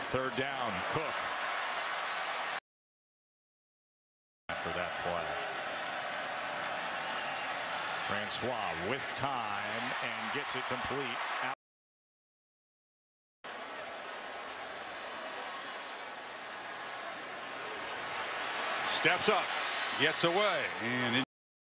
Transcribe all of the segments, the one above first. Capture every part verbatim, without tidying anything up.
Third down, Cook. After that play. Francois with time and gets it complete. Out. Steps up, gets away, and it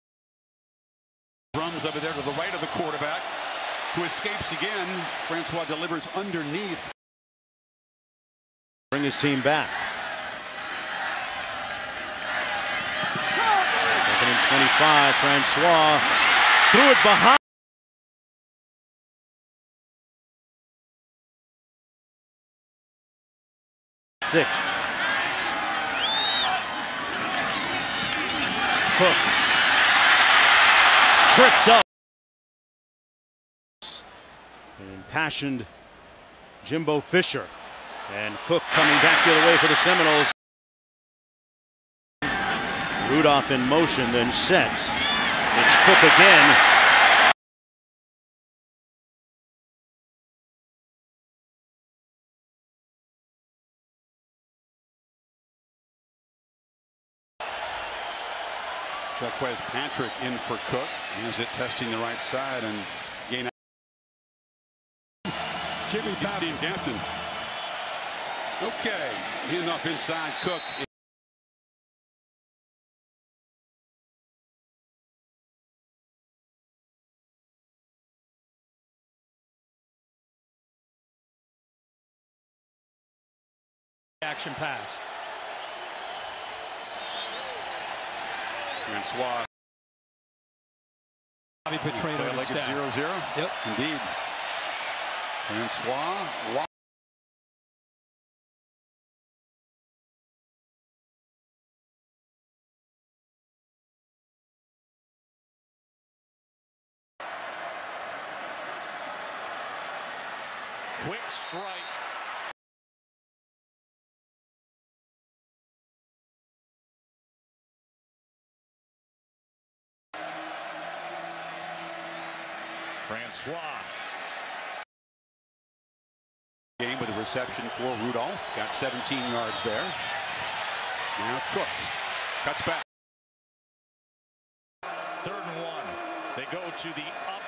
runs over there to the right of the quarterback, who escapes again. Francois delivers underneath. Bring his team back. Second and twenty-five. Francois threw it behind. Six. Cook tripped up. An impassioned Jimbo Fisher. And Cook coming back the other way for the Seminoles. Rudolph in motion, then sets. It's Cook again. Jaquez Patrick in for Cook. Use it testing the right side and gain. Jimmy Steve Hampton. Okay, enough inside Cook. Action pass. Francois. Play like it's zero zero. Yep. Indeed. Francois. Quick strike. Francois. Game with a reception for Rudolph. Got seventeen yards there. Now Cook cuts back. Third and one. They go to the up.